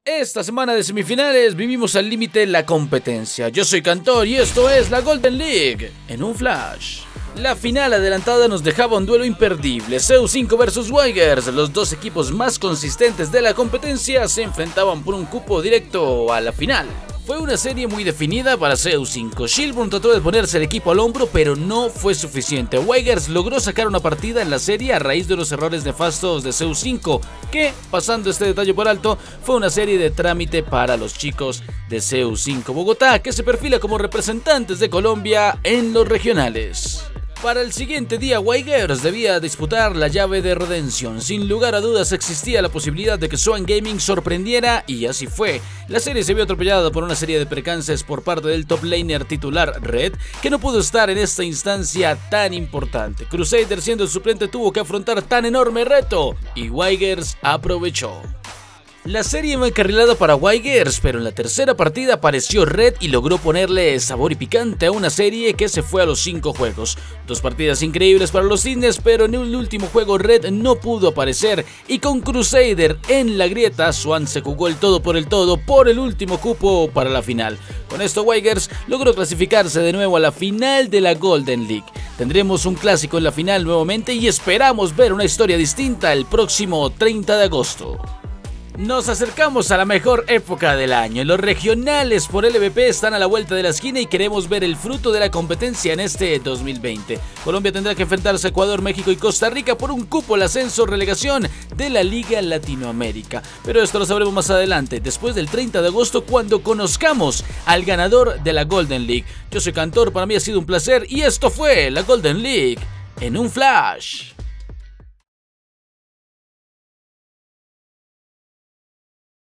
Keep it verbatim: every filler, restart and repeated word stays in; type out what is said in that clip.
Esta semana de semifinales vivimos al límite la competencia. Yo soy Cantor y esto es la Golden League en un flash. La final adelantada nos dejaba un duelo imperdible. C U cinco versus Wygers, los dos equipos más consistentes de la competencia, se enfrentaban por un cupo directo a la final. Fue una serie muy definida para C U cinco. Shelburne trató de ponerse el equipo al hombro, pero no fue suficiente. Wygers logró sacar una partida en la serie a raíz de los errores nefastos de C U cinco, que, pasando este detalle por alto, fue una serie de trámite para los chicos de C U cinco Bogotá, que se perfila como representantes de Colombia en los regionales. Para el siguiente día, Wygers debía disputar la llave de redención. Sin lugar a dudas existía la posibilidad de que Swan Gaming sorprendiera, y así fue. La serie se vio atropellada por una serie de percances por parte del top laner titular Red, que no pudo estar en esta instancia tan importante. Crusader, siendo el suplente, tuvo que afrontar tan enorme reto, y Wygers aprovechó. La serie fue encarrilada para Wygers, pero en la tercera partida apareció Red y logró ponerle sabor y picante a una serie que se fue a los cinco juegos. Dos partidas increíbles para los Cisnes, pero en el último juego Red no pudo aparecer, y con Crusader en la grieta, Swan se jugó el todo por el todo por el último cupo para la final. Con esto Wygers logró clasificarse de nuevo a la final de la Golden League. Tendremos un clásico en la final nuevamente y esperamos ver una historia distinta el próximo treinta de agosto. Nos acercamos a la mejor época del año. Los regionales por L V P están a la vuelta de la esquina y queremos ver el fruto de la competencia en este dos mil veinte. Colombia tendrá que enfrentarse a Ecuador, México y Costa Rica por un cupo al ascenso-relegación de la Liga Latinoamérica. Pero esto lo sabremos más adelante, después del treinta de agosto, cuando conozcamos al ganador de la Golden League. Yo soy Cantor, para mí ha sido un placer y esto fue la Golden League en un flash.